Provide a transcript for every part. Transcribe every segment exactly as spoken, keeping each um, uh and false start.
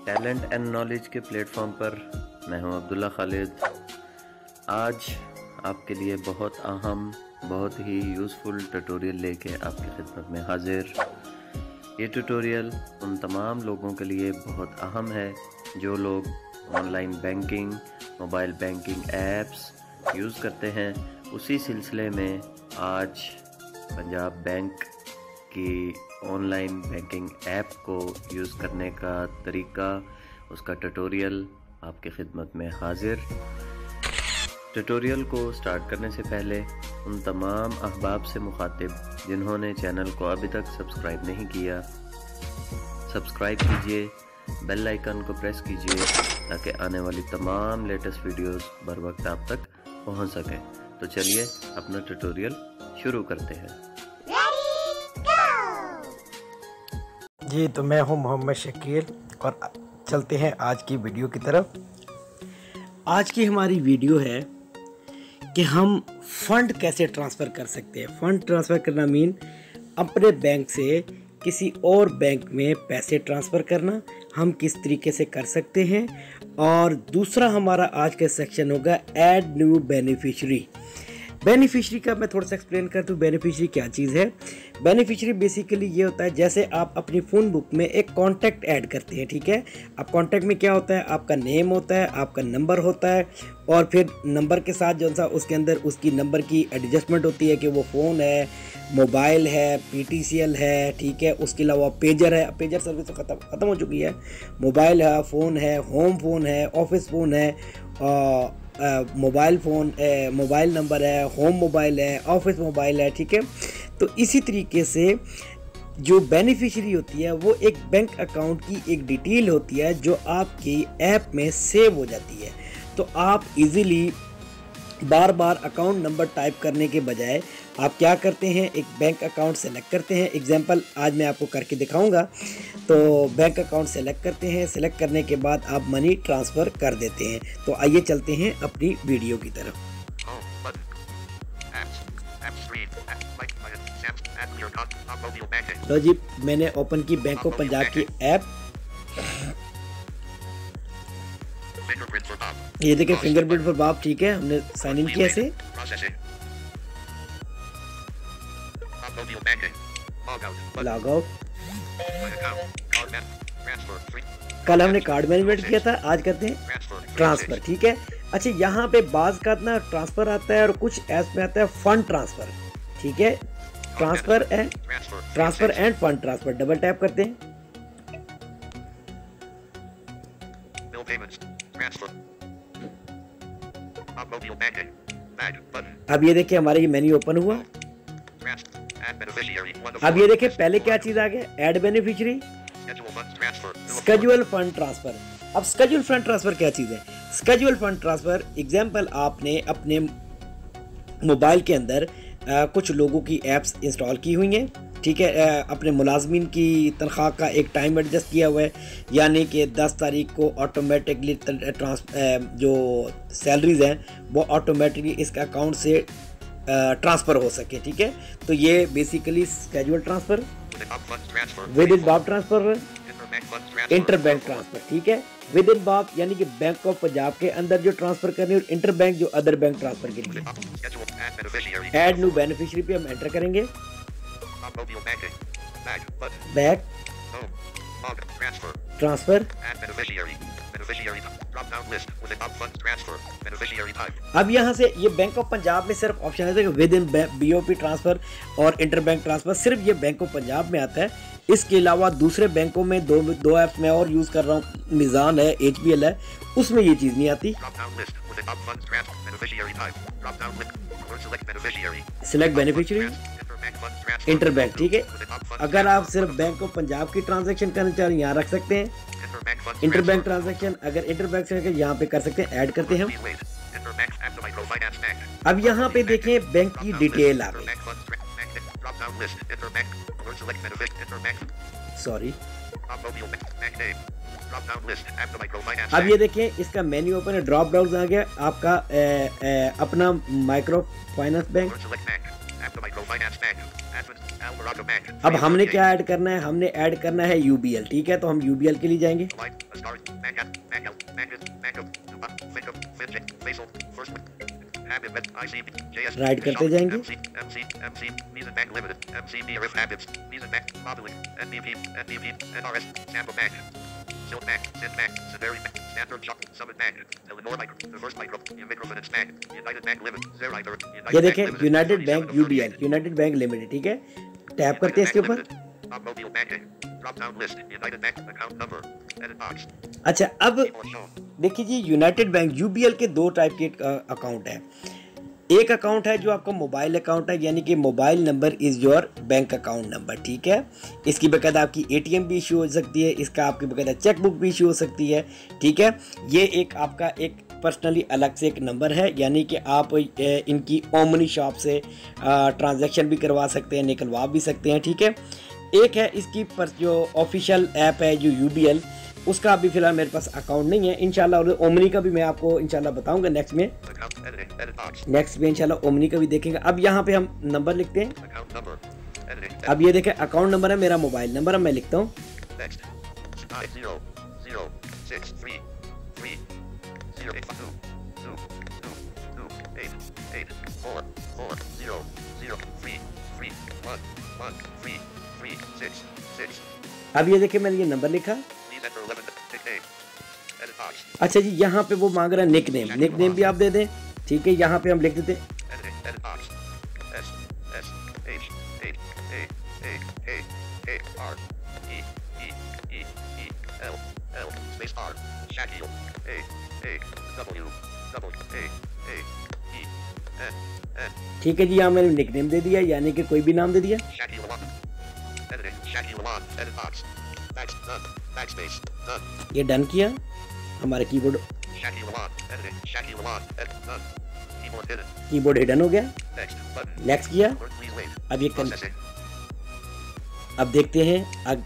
Talent and knowledge के platform पर मैं हूं अब्दुल्ला खालिद। आज आपके लिए बहुत अहम, बहुत ही यूज़फुल ट्यूटोरियल लेके आपकी खिदमत में हाजिर। ये ट्यूटोरियल उन तमाम लोगों के लिए बहुत अहम है जो लोग online banking, mobile banking apps use करते हैं। उसी सिलसिले में आज पंजाब बैंक की ऑनलाइन बैंकिंग ऐप को यूज़ करने का तरीका, उसका ट्यूटोरियल आपकी खिदमत में हाजिर। ट्यूटोरियल को स्टार्ट करने से पहले उन तमाम अहबाब से मुखातिब जिन्होंने चैनल को अभी तक सब्सक्राइब नहीं किया, सब्सक्राइब कीजिए, बेल आइकन को प्रेस कीजिए ताकि आने वाली तमाम लेटेस्ट वीडियोस बर वक्त आप तक पहुंच सकें। तो चलिए अपना ट्यूटोरियल शुरू करते हैं। जी, तो मैं हूं मोहम्मद शकील और चलते हैं आज की वीडियो की तरफ। आज की हमारी वीडियो है कि हम फ़ंड कैसे ट्रांसफ़र कर सकते हैं। फ़ंड ट्रांसफ़र करना मीन अपने बैंक से किसी और बैंक में पैसे ट्रांसफ़र करना, हम किस तरीके से कर सकते हैं। और दूसरा हमारा आज का सेक्शन होगा ऐड न्यू बेनिफिशरी। बेनिफिशरी का मैं थोड़ा सा एक्सप्लेन कर दूँ, बेनिफिशरी क्या चीज़ है। बेनिफिशरी बेसिकली ये होता है जैसे आप अपनी फ़ोन बुक में एक कॉन्टैक्ट ऐड करते हैं, ठीक है। अब कॉन्टैक्ट में क्या होता है, आपका नेम होता है, आपका नंबर होता है और फिर नंबर के साथ जो सा उसके अंदर उसकी नंबर की एडजस्टमेंट होती है कि वो फ़ोन है, मोबाइल है, पीटीसीएल है, ठीक है। उसके अलावा पेजर है, पेजर सर्विस तो ख़त्म ख़त्म हो चुकी है। मोबाइल है, फ़ोन है, होम फ़ोन है, ऑफिस फ़ोन है, आ, मोबाइल फ़ोन, मोबाइल नंबर है, होम मोबाइल है, ऑफिस मोबाइल है, ठीक है। तो इसी तरीके से जो बेनिफिशरी होती है वो एक बैंक अकाउंट की एक डिटेल होती है जो आपकी ऐप में सेव हो जाती है। तो आप इजीली बार बार अकाउंट नंबर टाइप करने के बजाय आप क्या करते हैं, एक बैंक अकाउंट सेलेक्ट करते हैं। एग्जांपल आज मैं आपको करके दिखाऊंगा। तो बैंक अकाउंट सेलेक्ट करते हैं, सेलेक्ट करने के बाद आप मनी ट्रांसफ़र कर देते हैं। तो आइए चलते हैं अपनी वीडियो की तरफ। लो जी, मैंने ओपन की बैंक ऑफ पंजाब की ऐप। ये देखिए फिंगरप्रिंट फॉर बाप, ठीक है। हमने साइन इन किया से। Log out. कल हमने कार्ड मैनेजमेंट किया था, आज करते हैं ट्रांसफर, ठीक है। अच्छा, यहाँ पे बाज का ना ट्रांसफर आता है और कुछ ऐप में आता है फंड ट्रांसफर, ठीक है। Transfer and transfer and fund transfer, double tap करते हैं। अब ये देखिए हमारा ये मेन्यू ओपन हुआ। अब ये देखिए पहले क्या चीज आ गया, add beneficiary, schedule fund transfer. अब स्केड्यूल फंड ट्रांसफर क्या चीज है? स्केड्यूल फंड ट्रांसफर एग्जांपल आपने अपने मोबाइल के अंदर आ, कुछ लोगों की एप्स इंस्टॉल की हुई हैं, ठीक है। आ, अपने मुलाजमीन की तनख्वाह का एक टाइम एडजस्ट किया हुआ है, यानी कि दस तारीख को ऑटोमेटिकली ट्रांस जो सैलरीज हैं वो ऑटोमेटिकली इसके अकाउंट से ट्रांसफ़र हो सके, ठीक है। तो ये basically schedule transfer, within बाप ट्रांसफ़र, इंटर बैंक ट्रांसफ़र, ठीक है। विद इन बाप यानी कि बैंक ऑफ पंजाब के अंदर जो ट्रांसफ़र करनी है, और इंटर बैंक जो अदर बैंक ट्रांसफ़र के लिए। ऐड न्यू बेनिफिशियरी पे हम एंटर करेंगे। Back transfer. अब यहाँ से ये बैंक ऑफ पंजाब में सिर्फ ऑप्शन है विद इन बीओपी ट्रांसफर और इंटर बैंक ट्रांसफर, सिर्फ ये बैंक ऑफ पंजाब में आता है। इसके अलावा दूसरे बैंकों में दो दो ऐप्स में और यूज कर रहा हूँ, मिजान है, एचबीएल है, उसमें ये चीज नहीं आती। सिलेक्ट बेनिफिशियरी, इंटर बैंक, ठीक है। अगर आप सिर्फ बैंक ऑफ पंजाब की ट्रांजैक्शन करना चाह रहे हैं यहाँ रख सकते हैं इंटर बैंक ट्रांजैक्शन। अगर इंटर बैंक से यहाँ पे कर सकते हैं, ऐड करते हैं हम। अब यहाँ पे देखें बैंक की डिटेल आ गई, सॉरी। अब ये देखें इसका मेन्यू ओपन है, ड्रॉप डाउन आ गया आपका ए, ए, अपना माइक्रो फाइनेंस बैंक, अब हमने क्या ऐड करना है, हमने ऐड करना है यूबीएल, ठीक है। तो हम यूबीएल के लिए जाएंगे, राइट करते जाएंगे। ये देखें United Bank UBL, United Bank Limited, ठीक है। टैप करते हैं इसके ऊपर। अच्छा, अब देखिए जी, यूनाइटेड बैंक यूबीएल के दो टाइप के अकाउंट है। एक अकाउंट है जो आपका मोबाइल अकाउंट है, यानी कि mobile number is your bank account number, ठीक है। इसकी बकायदा आपकी एटीएम भी इशू हो सकती है, इसका आपकी बकायदा चेक बुक भी इशू हो सकती है, ठीक है। ये एक आपका एक पर्सनली अलग से एक नंबर है, यानी कि आप इनकी ओमनी शॉप से ट्रांजैक्शन भी करवा सकते हैं, निकलवा भी सकते हैं, ठीक है। एक है इसकी पर जो ऑफिशियल ऐप है जो यूबीएल, उसका अभी फिलहाल मेरे पास अकाउंट नहीं है। इंशाल्लाह और ओमनी का भी मैं आपको इंशाल्लाह बताऊंगा नेक्स्ट में, नेक्स्ट में इंशाल्लाह ओमनी का भी देखेंगे। अब यहाँ पे हम नंबर लिखते हैं। अब ये देखें अकाउंट नंबर है मेरा, मोबाइल नंबर है, मैं लिखता हूँ अब ये देखिए मैंने ये नंबर लिखा। अच्छा जी, यहाँ पे वो मांग रहा है निक नेम, निक नेम भी आप दे दें, ठीक है। यहाँ पे हम लिख देते हैं ठीक है जी, यहाँ मैंने निक नेम दे दिया, यानी कि कोई भी नाम दे दिया। ये डन किया, हमारा कीबोर्ड कीबोर्ड हिडन हो गया। नेक्स्ट किया। अब ये कर, अब देखते हैं अब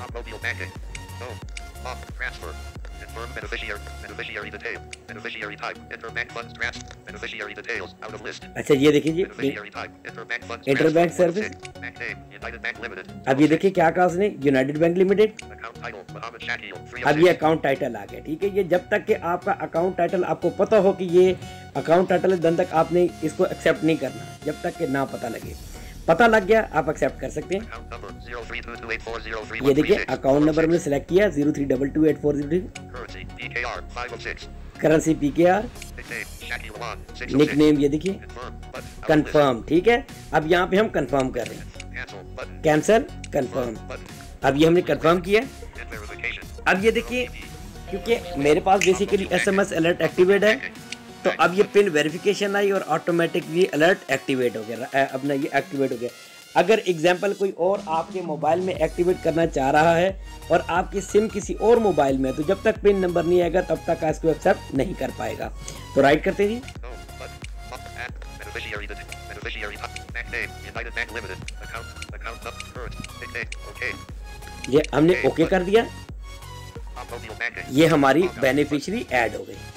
अच्छा ये देखिए जी, इंटरबैंक सर्विस। अब ये देखिए क्या कहा उसने, यूनाइटेड बैंक लिमिटेड। अब ये अकाउंट टाइटल आ गया, ठीक है। ये जब तक कि आपका अकाउंट टाइटल आपको पता हो कि ये अकाउंट टाइटल है, तब तक आपने इसको एक्सेप्ट नहीं करना, जब तक कि ना पता लगे। पता लग गया आप एक्सेप्ट कर सकते हैं। ये देखिए अकाउंट नंबर हमने सिलेक्ट किया zero three double two eight four zero three, currency P K R, nickname ये देखिए कंफर्म, ठीक है। अब यहाँ पे हम कंफर्म कर रहे हैं, कैंसिल कंफर्म। अब ये हमने कंफर्म किया। अब ये देखिए, क्योंकि मेरे पास बेसिकली एसएमएस अलर्ट एक्टिवेट है, तो अब ये पिन वेरिफिकेशन आई और ऑटोमेटिकली अलर्ट एक्टिवेट हो गया। अब ना ये एक्टिवेट हो गया। अगर एग्जांपल कोई और आपके मोबाइल में एक्टिवेट करना चाह रहा है और आपकी सिम किसी और मोबाइल में, तो जब तक पिन नंबर नहीं आएगा तब तक इसको एक्सेप्ट नहीं कर पाएगा। तो राइट करते जी, ये हमने ओके कर दिया। ये हमारी बेनिफिशियरी ऐड हो गई।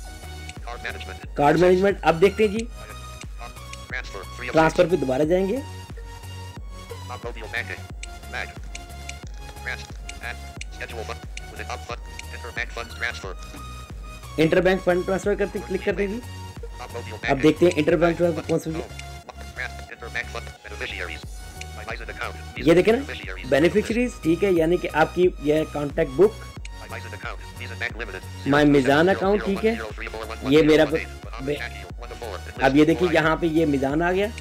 Card management. अब देखते हैं जी, ट्रांसफर पे दोबारा जाएंगे। इंटरबैंक फंड ट्रांसफर करते क्लिक करते हैं जी। अब देखते हैं इंटरबैंक ट्रांसफर कौन सा। ये देखें ना बेनिफिशियरीज, ठीक है, यानी कि आपकी ये contact book, my Meezan account, ठीक है, ये मेरा। अब ये देखिए यहाँ पे ये मिजान आ गया।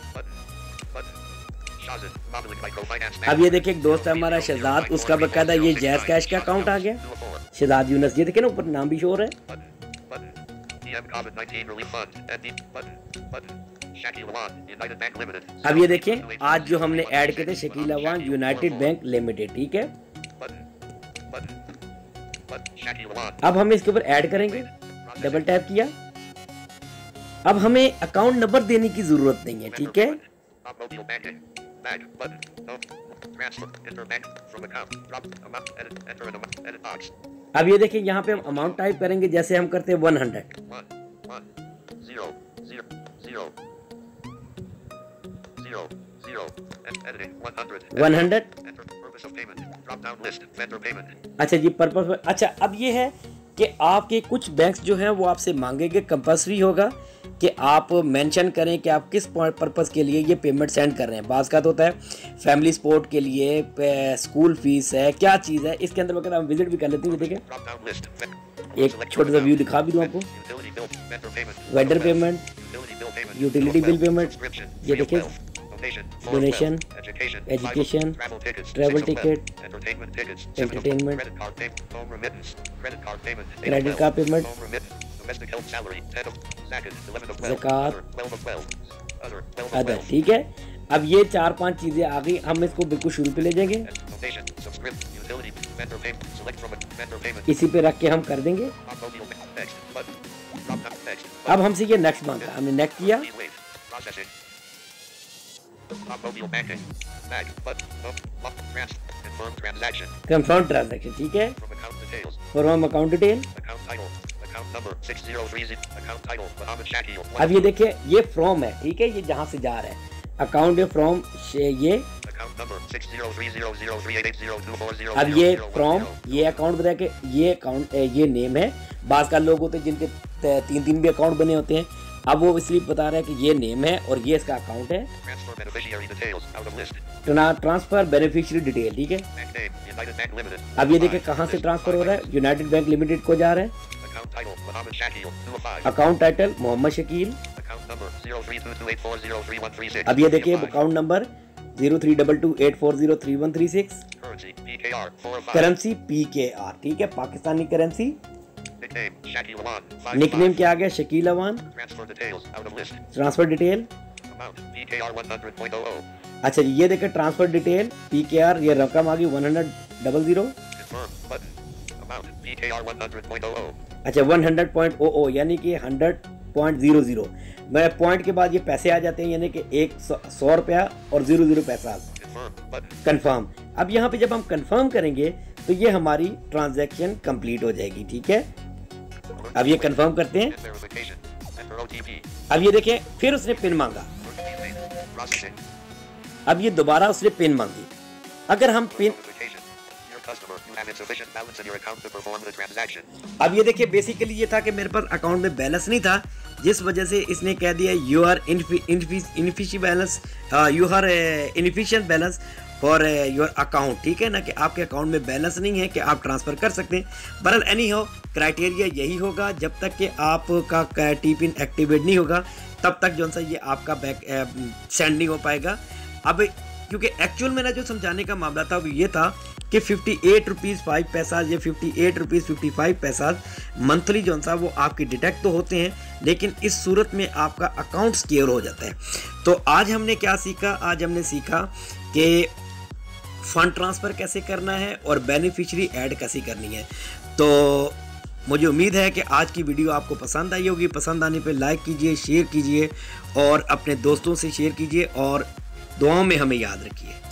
अब ये देखिए एक दोस्त है हमारा शहजाद, उसका बकायदा ये जैज कैश का अकाउंट आ गया, शहजाद यूनस। ये देखिए ना ऊपर नाम भी शो हो रहा है। अब ये देखिए आज जो हमने ऐड किए थे Shakeel Awan United Bank Limited, ठीक है। अब हम इसके ऊपर ऐड करेंगे, डबल टैप किया। अब हमें अकाउंट नंबर देने की जरूरत नहीं है, ठीक है। अब ये देखिए यहाँ पे हम अमाउंट टाइप करेंगे, जैसे हम करते हैं वन हंड्रेड। हंड्रेड। अच्छा जी, पर्पस। अच्छा, अब ये है कि आपके कुछ बैंक्स जो हैं वो आपसे मांगेंगे, कंपल्सरी होगा कि आप मेंशन करें कि आप किस पर्पस के लिए ये पेमेंट सेंड कर रहे हैं। बाज़ का तो होता है फैमिली सपोर्ट के लिए, स्कूल फीस है, क्या चीज़ है, इसके अंदर वगैरह हम विजिट भी कर लेते हैं। देखें, एक छोटा सा व्यू दिखा भी दूँ आपको। Vendor payment, utility bill payment, ये देखिए, donation, education, travel ticket, entertainment, credit card payment, ज़कात, अदर। ठीक है, अब ये चार पांच चीजें आ गई, हम इसको बिल्कुल शुरू पे ले जाएंगे, इसी पे रख के हम कर देंगे। अब हमसे ये नेक्स्ट मांगा, हमने नेक्स्ट किया। कंफर्म ट्रांजैक्शन, ठीक है, फ्रॉम अकाउंट डिटेल। अब ये देखिए, ये फ्रॉम है, ठीक है, ये जहां से जा रहा है अकाउंट है फ्रॉम, ये अब ये फ्रॉम, ये अकाउंट बता के, ये अकाउंट, ये नेम है। बाज़ का लोग होते हैं जिनके तीन तीन भी अकाउंट बने होते हैं, अब वो इसलिए बता रहा है कि ये नेम है और ये इसका अकाउंट है। ट्रांसफर बेनिफिशियरी डिटेल, ठीक है। अब ये देखिए कहाँ से ट्रांसफर हो रहा है, यूनाइटेड बैंक लिमिटेड को जा रहा है। Account title Mohammad Shakeel. अब ये देखिए account number zero three double two eight four zero three one three six. Currency P K R, ठीक है, पाकिस्तानी करेंसी। निकनेम क्या आ गया, शकील अवान। ट्रांसफर डिटेल, अच्छा ये देखिए transfer detail P K R, ये रकम आ गई वन हंड्रेड डबल जीरो। अच्छा one hundred point O O, यानी कि हंड्रेड पॉइंट जीरो जीरो, मैं पॉइंट के बाद ये पैसे आ जाते हैं, यानी कि एक सौ रुपया और जीरो जीरो पैसा। कंफर्म। अब यहाँ पे जब हम कंफर्म करेंगे तो ये हमारी ट्रांजैक्शन कंप्लीट हो जाएगी, ठीक है। अब ये कंफर्म करते हैं। अब ये देखें, फिर उसने पिन मांगा, अब ये दोबारा उसने पिन मांगी। अगर हम पिन, अब ये देखिए बेसिकली ये था कि मेरे पास अकाउंट में बैलेंस नहीं था, जिस वजह से इसने कह दिया you are insufficient balance, you are insufficient balance for your account, ठीक है ना, कि आपके अकाउंट में बैलेंस नहीं है कि आप ट्रांसफर कर सकते हैं। बहरहाल एनी हो, क्राइटेरिया यही होगा, जब तक कि आपका टी पिन एक्टिवेट नहीं होगा तब तक जो सा ये आपका बैक सेंड नहीं हो पाएगा। अब क्योंकि एक्चुअल में ना जो समझाने का मामला था वो ये था कि fifty eight rupees five paisa या fifty eight rupees fifty five paisa monthly जो सा वो आपके डिटेक्ट तो होते हैं, लेकिन इस सूरत में आपका अकाउंट सिक्योर हो जाता है। तो आज हमने क्या सीखा, आज हमने सीखा कि फंड ट्रांसफ़र कैसे करना है और बेनिफिशियरी ऐड कैसे करनी है। तो मुझे उम्मीद है कि आज की वीडियो आपको पसंद आई होगी। पसंद आने पे लाइक कीजिए, शेयर कीजिए और अपने दोस्तों से शेयर कीजिए और दुआओं में हमें याद रखिए।